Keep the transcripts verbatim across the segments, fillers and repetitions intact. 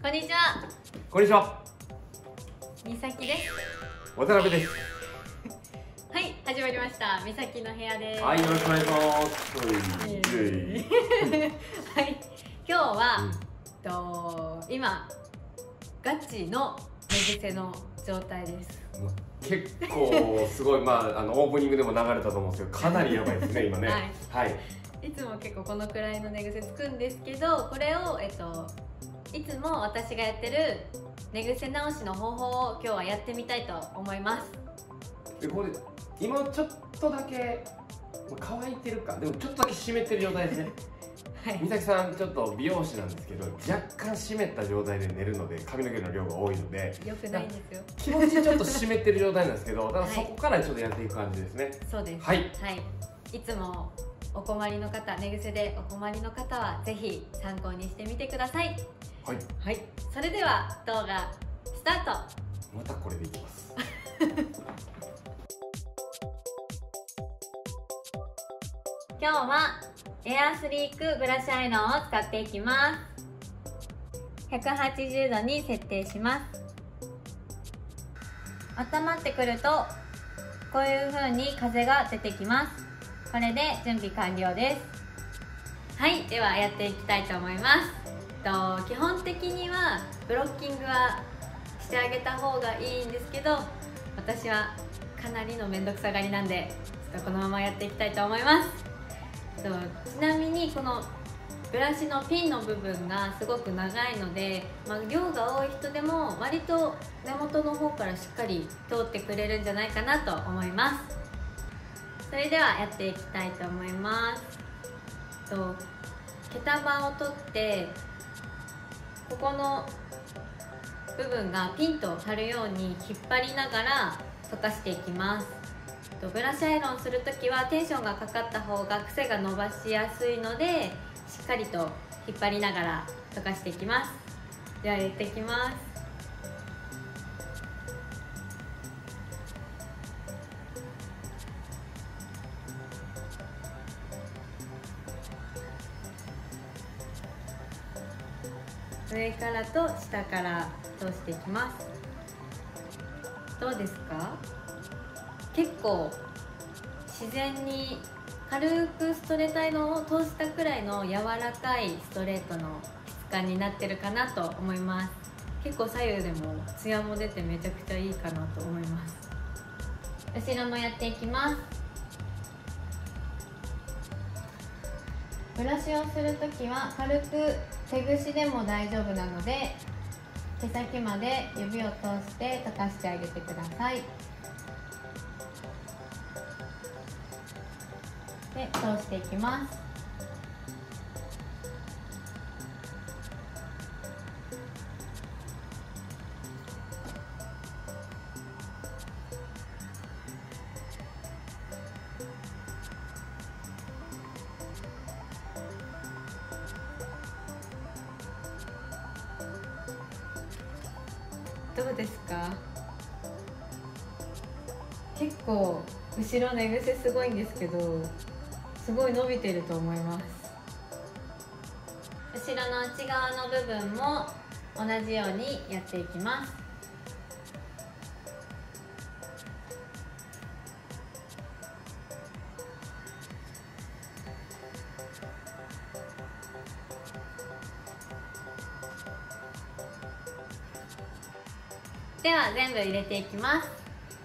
こんにちは。 こんにちは。 みさきです。 渡辺です。 はい、始まりました。みさきの部屋です。 はい、よろしくお願いします。 はい、今日は、うん、と今ガチの寝癖の状態です。 結構すごい、まあ、あのオープニングでも流れたと思うんですけど、かなりやばいですね今ね。はい、はい、 いつも結構このくらいの寝癖つくんですけど、これを、えっと、いつも私がやってる寝癖直しの方法を今日はやってみたいと思います。 でこれ今ちょっとだけ乾いてるか、でもちょっとだけ湿ってる状態ですね。はい、美咲さんちょっと美容師なんですけど、若干湿った状態で寝るので髪の毛の量が多いのでよくないんですよ。 気持ちちょっと湿ってる状態なんですけど、だからそこからちょっとやっていく感じですね。 そうです。 はい、 はい、いつもお困りの方、寝癖でお困りの方はぜひ参考にしてみてください。 はい、はい、 それでは動画スタート。 またこれでいきます。 今日はエアスリークブラシアイロンを使っていきます。ひゃくはちじゅうどに設定します。温まってくるとこういう風に風が出てきます。これで準備完了です。はい、ではやっていきたいと思います。と基本的にはブロッキングはしてあげた方がいいんですけど、私はかなりの面倒くさがりなんで、ちょっとこのままやっていきたいと思います。とちなみにこのブラシのピンの部分がすごく長いので、まあ、量が多い人でも割と根元の方からしっかり通ってくれるんじゃないかなと思います。それではやっていきたいと思います。と毛束を取ってここの部分がピンと張るように引っ張りながら溶かしていきます。ブラシアイロンするときはテンションがかかった方が癖が伸ばしやすいので、しっかりと引っ張りながら溶かしていきます。ではやっていきます。上からと下から通していきます。どうですか？結構自然に軽くストレートアイロンを通したくらいの柔らかいストレートの質感になってるかなと思います。結構左右でもツヤも出てめちゃくちゃいいかなと思います。後ろもやっていきます。ブラシをするときは軽く手ぐしでも大丈夫なので、毛先まで指を通して溶かしてあげてください。で、通していきます。どうですか？結構後ろ寝癖すごいんですけど、すごい伸びてると思います。後ろの内側の部分も同じようにやっていきます。では全部入れていきます。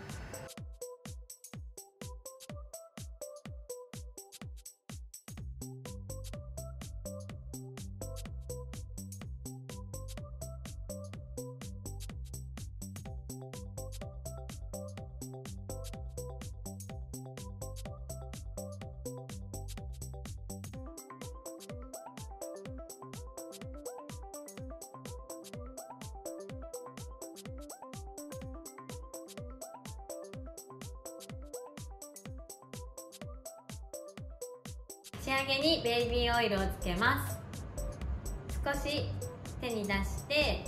仕上げにベイビーオイルをつけます。少し手に出して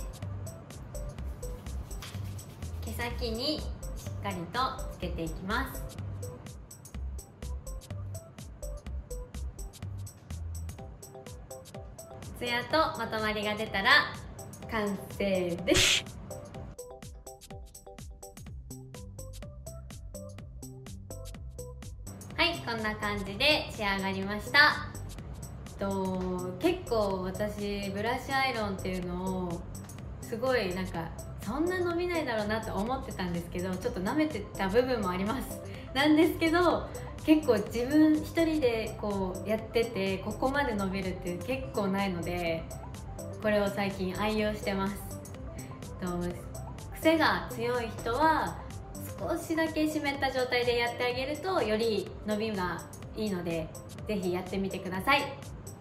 毛先にしっかりとつけていきます。ツヤとまとまりが出たら完成です。はい、こんな感じで仕上がりました。と結構私ブラシアイロンっていうのをすごいなんかそんな伸びないだろうなと思ってたんですけど、ちょっと舐めてた部分もありますなんですけど、結構自分一人でこうやっててここまで伸びるって結構ないので、これを最近愛用してます。と癖が強い人は少しだけ湿った状態でやってあげるとより伸びがいいので、ぜひやってみてください。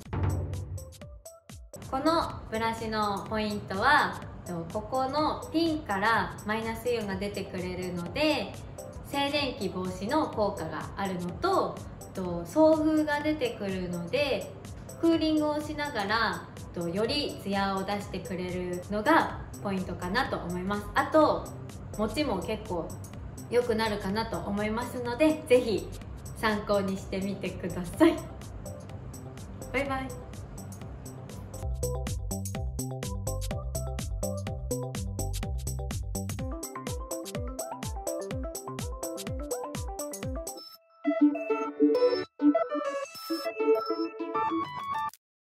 このブラシのポイントは、ここのピンからマイナスイオンが出てくれるので静電気防止の効果があるのと、送風が出てくるのでクーリングをしながらよりツヤを出してくれるのがポイントかなと思います。あと持ちも結構良くなるかなと思いますので、ぜひ参考にしてみてください。バイバイ。